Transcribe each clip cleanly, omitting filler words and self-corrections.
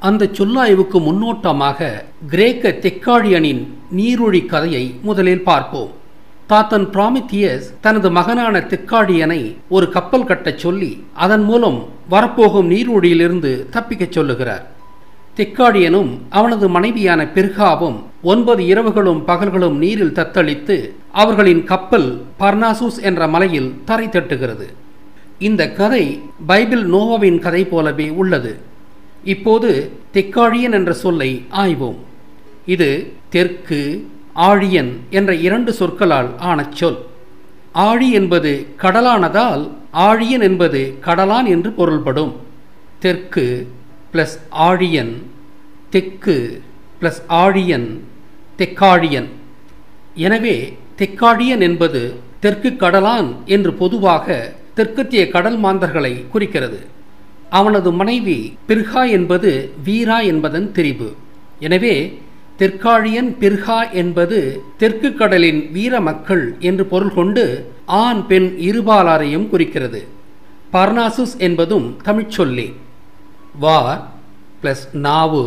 அந்த சொல்லாய்வுக்கு முன்னோட்டமாக கிரேக்க தெக்காழியனின் நீரொழி கதையை முதலில் பார்ப்போம். தாத்தன் பிராமித்தியஸ் தனது மகனான தெக்காழியனை ஒரு கப்பல் கட்டச் சொல்லி அதன் மூலம் வரப்போகும் நீரொழியிலிருந்து தப்பிக்கச் சொல்லுகிறார். தெக்காழியனும் அவனது மனைவியான பெர்காவும் 9 இரவுகளும் பகல்களும் நீரில் தத்தளித்து அவர்களின் கப்பல் பர்னாசூஸ் என்ற மலையில் தரை தட்டுகிறது. இந்த கதை பைபிள் நோவாவின் கதை போலவே உள்ளது. இப்போது தெக்காழியன் என்ற சொல்லை ஆய்வோம். இது தெற்கு, ஆழியன் என்ற 2 சொற்களால் ஆன சொல். ஆழி என்பது கடலானதால் ஆழியன் என்பது கடலான் என்று பொருள்படும். தெற்கு பிளஸ் ஆழியன், தெற்கு பிளஸ் ஆழியன், தெக்காழியன். எனவே தெக்காழியன் என்பது தெற்கு கடலான் என்று பொதுவாக தெற்கத்திய கடல் மாந்தர்களை குறிக்கிறது. அவனது மனைவி பிர்கா என்பது வீரா என்பதன் திரிபு. எனவே தெற்காழியன் பிர்கா என்பது தெற்கு கடலின் வீர மக்கள் என்று பொருள் கொண்டு ஆண் பெண் இருபாலாரையும் குறிக்கிறது. பர்னாசுஸ் என்பதும் தமிழ் சொல்லே. வார் பிளஸ் நாவு,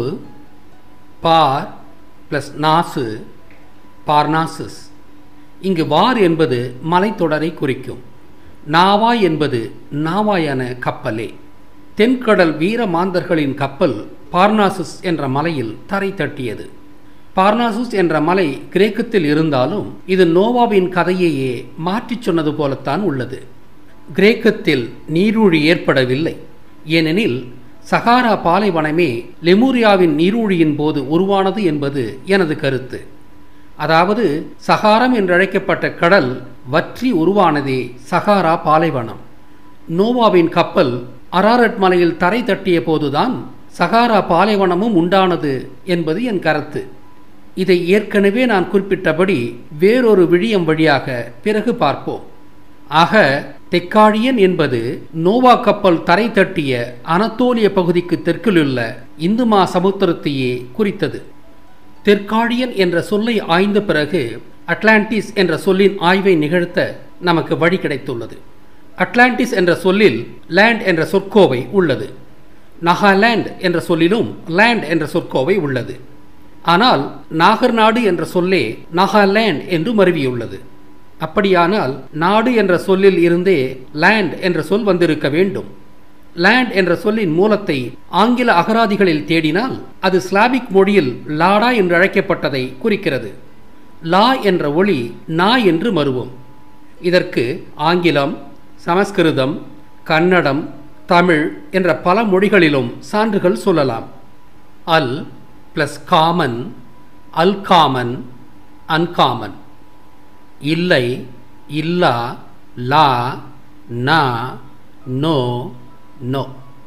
பார் பிளஸ் நாசு, பார்னாசுஸ். இங்கு வார் என்பது மலைத்தொடரை குறிக்கும். நாவாய் என்பது நாவாயான கப்பலே. தென்கடல் வீர மாந்தர்களின் கப்பல் பார்னாசுஸ் என்ற மலையில் தரை தட்டியது. பார்னாசுஸ் என்ற மலை கிரேக்கத்தில் இருந்தாலும் இது நோவாவின் கதையையே மாற்றிச் சொன்னது போலத்தான் உள்ளது. கிரேக்கத்தில் நீரூழி ஏற்படவில்லை. ஏனெனில் சகாரா பாலைவனமே லெமூரியாவின் நீரூழியின் போது உருவானது என்பது எனது கருத்து. அதாவது சகாரம் என்றழைக்கப்பட்ட கடல் வற்றி உருவானதே சகாரா பாலைவனம். நோவாவின் கப்பல் அராரட் மலையில் தரை தட்டிய போதுதான் சகாரா பாலைவனமும் உண்டானது என்பது என் கருத்து. இதை ஏற்கனவே நான் குறிப்பிட்டபடி வேறொரு விழியம் வழியாக பிறகு பார்ப்போம். ஆக தெக்காழியன் என்பது நோவா கப்பல் தரை தட்டிய அனத்தோலிய பகுதிக்கு தெற்கிலுள்ள இந்துமா சமுத்திரத்தையே குறித்தது. தெற்காழியன் என்ற சொல்லை ஆய்ந்த பிறகு அட்லாண்டிஸ் என்ற சொல்லின் ஆய்வை நிகழ்த்த நமக்கு வழி கிடைத்துள்ளது. அட்லாண்டிஸ் என்ற சொல்லில் லேண்ட் என்ற சொற்கோவை உள்ளது. நாகாலாண்ட் என்ற சொல்லிலும் லேண்ட் என்ற சொற்கோவை உள்ளது. ஆனால் நாகர் நாடு என்ற சொல்லே நாகாலாண்ட் என்று மருவியுள்ளது. அப்படியானால் நாடு என்ற சொல்லில் இருந்தே லேண்ட் என்ற சொல் வந்திருக்க வேண்டும். லேண்ட் என்ற சொல்லின் மூலத்தை ஆங்கில அகராதிகளில் தேடினால் அது ஸ்லாவிக் மொழியில் லாடா என்று அழைக்கப்பட்டதை குறிக்கிறது. லா என்ற ஒளி நா என்று மருவும். இதற்கு ஆங்கிலம், சமஸ்கிருதம், கன்னடம், தமிழ் என்ற பல மொழிகளிலும் சான்றுகள் சொல்லலாம். அல் பிளஸ் காமன், அல்காமன், அன்காமன். இல்லை, இல்லா, லா, நா, நோ, நோ.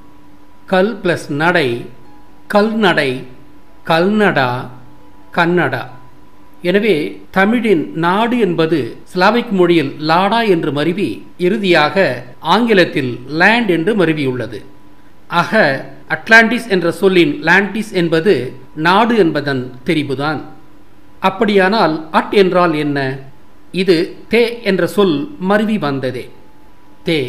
கல் பிளஸ் நடை, கல்நடை, கல்நடா, கன்னடா. எனவே தமிழின் நாடு என்பது ஸ்லாவிக் மொழியில் லாடா என்று மருவி இறுதியாக ஆங்கிலத்தில் லேண்ட் என்று மருவியுள்ளது. ஆக அட்லாண்டிஸ் என்ற சொல்லின் லாண்டிஸ் என்பது நாடு என்பதன் தெரிவுதான். அப்படியானால் அட் என்றால் என்ன? இது தே என்ற சொல் மருவி வந்ததே. தே,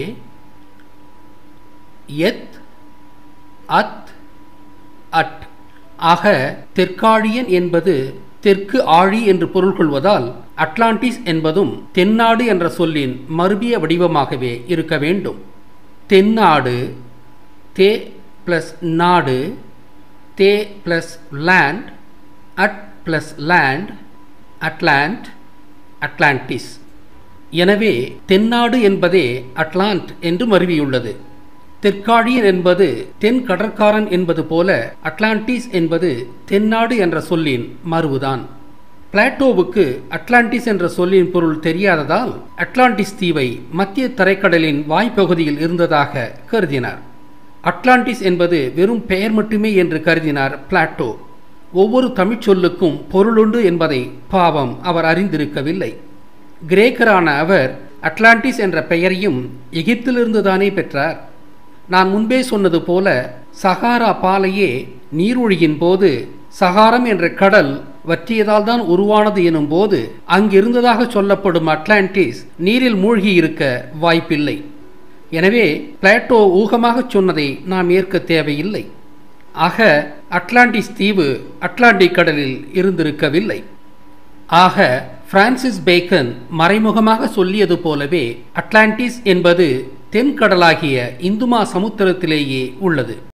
எத், அத், அட். ஆக தெற்காழியன் என்பது தெற்கு ஆழி என்று பொருள் கொள்வதால் அட்லாண்டிஸ் என்பதும் தென்னாடு என்ற சொல்லின் மருவிய வடிவமாகவே இருக்க வேண்டும். தென்னாடு, தே பிளஸ் நாடு, தே பிளஸ் லேண்ட், அட் பிளஸ் லேண்ட், அட்லாண்ட், அட்லாண்டிஸ். எனவே தென்னாடு என்பதே அட்லாண்ட் என்று மருவியுள்ளது. தெற்காழியன் என்பது தென் கடற்காரன் என்பது போல அட்லாண்டிஸ் என்பது தென்னாடு என்ற சொல்லின் மருவுதான். பிளாட்டோவுக்கு அட்லாண்டிஸ் என்ற சொல்லின் பொருள் தெரியாததால் அட்லாண்டிஸ் தீவை மத்திய தரைக்கடலின் வாய்ப்பகுதியில் இருந்ததாக கருதினார். அட்லாண்டிஸ் என்பது வெறும் பெயர் மட்டுமே என்று கருதினார் பிளாட்டோ. ஒவ்வொரு தமிழ் சொல்லுக்கும் பொருளுண்டு என்பதை பாவம் அவர் அறிந்திருக்கவில்லை. கிரேக்கரான அவர் அட்லாண்டிஸ் என்ற பெயரையும் எகிப்திலிருந்துதானே பெற்றார். நான் முன்பே சொன்னது போல சகாரா பாலையே நீரொழியின் போது சகாரம் என்ற கடல் வற்றியதால் தான் உருவானது எனும் போது அங்கிருந்ததாக சொல்லப்படும் அட்லாண்டிஸ் நீரில் மூழ்கி இருக்க வாய்ப்பில்லை. எனவே பிளாட்டோ ஊகமாக சொன்னதை நாம் ஏற்க தேவையில்லை. ஆக அட்லாண்டிஸ் தீவு அட்லாண்டிக் கடலில் இருந்திருக்கவில்லை. ஆக பிரான்சிஸ் பேக்கன் மறைமுகமாக சொல்லியது போலவே அட்லாண்டிஸ் என்பது தென்கடலாகிய இந்துமா சமுத்திரத்திலேயே உள்ளது.